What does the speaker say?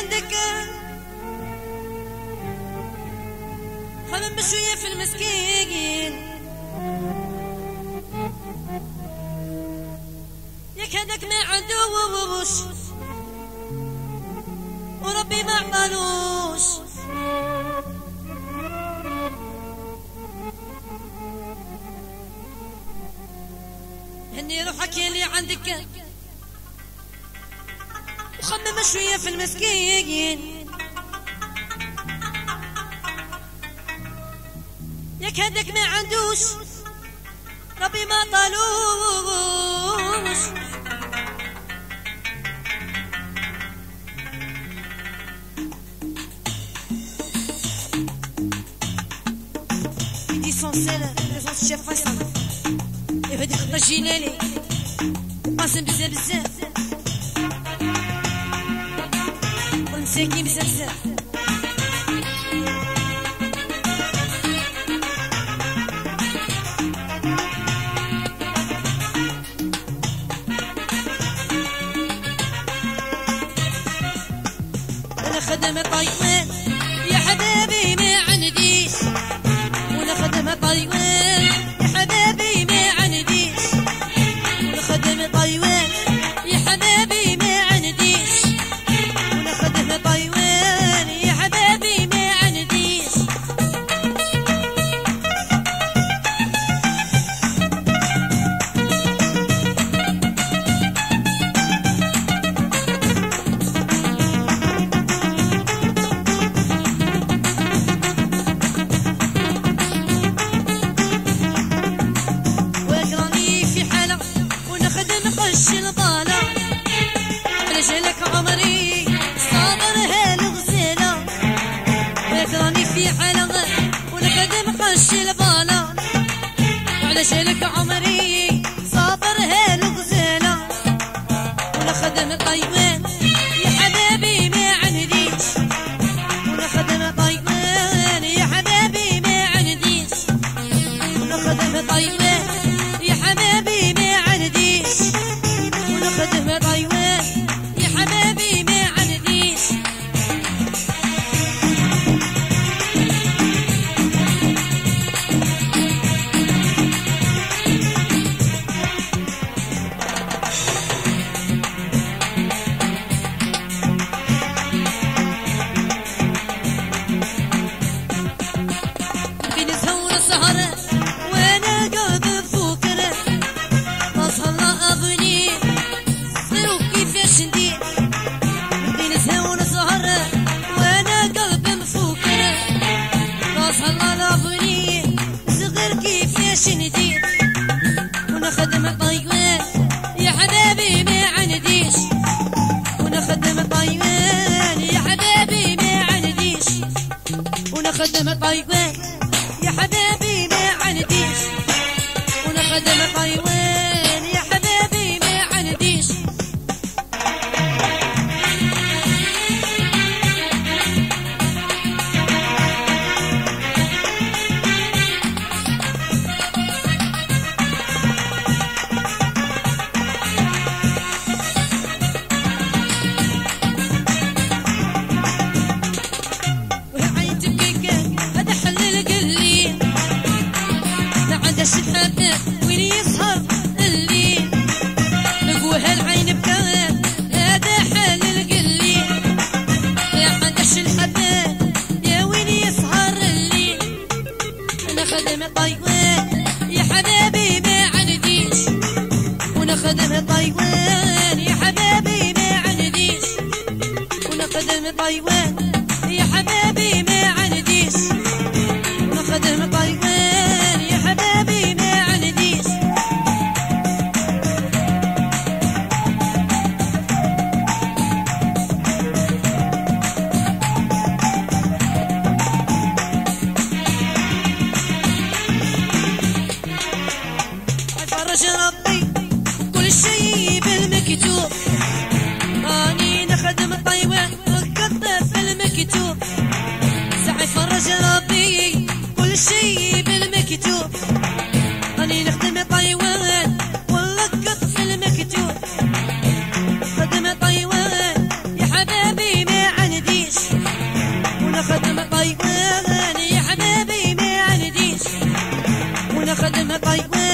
عندك خدم بشوية في المسكين ياك هداك ما عندوش وربي ما عطالوش هني روحك يلي عندك وخمم شوية في المسكين ياك هداك ما عندوش ربي ما طالوش ديسونسيل بريزونس الشيف فيصل هذيك الطجينالي قاسم بزاف بزاف والمساكين بزاف بزاف انا خدمة طيبان يا حبابي ما عنديش وانا خدمة طيبان يا حبابي ما عنديش وانا خدمة طيبان يا حبابي ما عنديش وانا خدمة طيبان يا حبابي ما عنديش واقراني في حالة ونخدم قش البالة على جالك عمري صابرها الغزالة واقراني في حالة ونخدم قش البالة على جالك عمري صابرها الغزالة ونخدم طيبان يا حبابي ما عنديش ونخدم طيبان يا حبابي ما عنديش ونخدم طيبان يا حبابي ما عنديش ونخدم طيبان يا حبابي ما عنديش بين زهور سهرة وانا قلب فكرة نصها الله أبني صيروا كيفاش ندير بين زهور سهرة وانا قلب مفكرة نصها الله أبني صغير كيفاش ندير ونخدم طيبان يا حبابي ما عنديش ونخدم طيبان يا حبابي ما عنديش ونخدم طيبان يا حبابي ما عنديش ونخدم طيبان يا حبابي ما عنديش وعين تبكي هذا حل القليل ما عندهاش الحباب وين يسهر الليل نقوها العين بكان هذا حل القليل ما عندهاش الحباب يا وين يسهر الليل انا خدمة طيبان يا حبابي ما عنديش وانا خدمة طيبان يا حبابي ما عنديش وانا خدمة طيبان يا حبابي ما عنديش وانا خدمة طيبان يا حبابي ما عنديش فرج ربي كل شيء بالمكتوب راني نخدم طيبان وقطة في المكتوب سعي فرج ربي كل شيء بالمكتوب راني نخدم طيبان ونلقط في المكتوب خدم طيبان يا حبابي ما عندي طيوان